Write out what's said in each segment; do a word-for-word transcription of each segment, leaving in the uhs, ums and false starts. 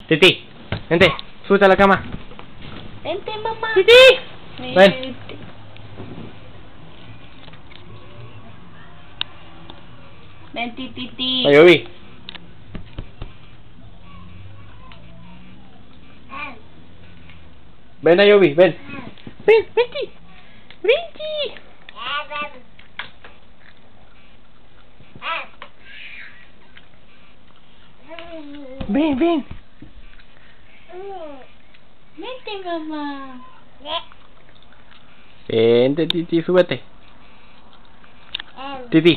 Titi, vente, súbete a la cama. Vente, mamá. Titi, ven. Vente. Ven, Titi. Ayobi. Ven, Ayobi, ven. Ven, vente. Vente. Ven, ven. Vente, mamá. Vente, Titi, súbete. Titi.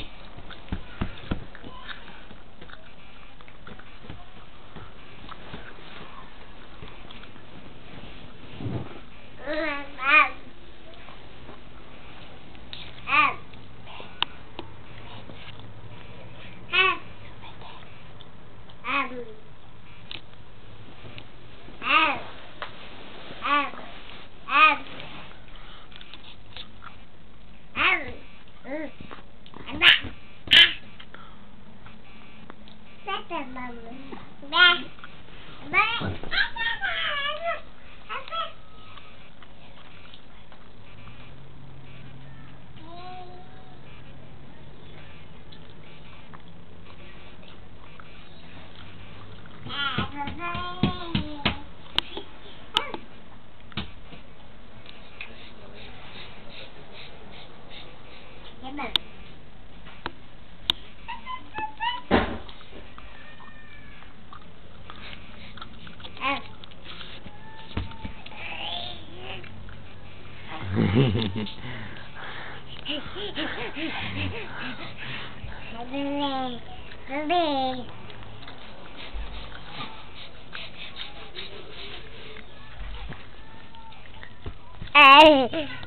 Hey.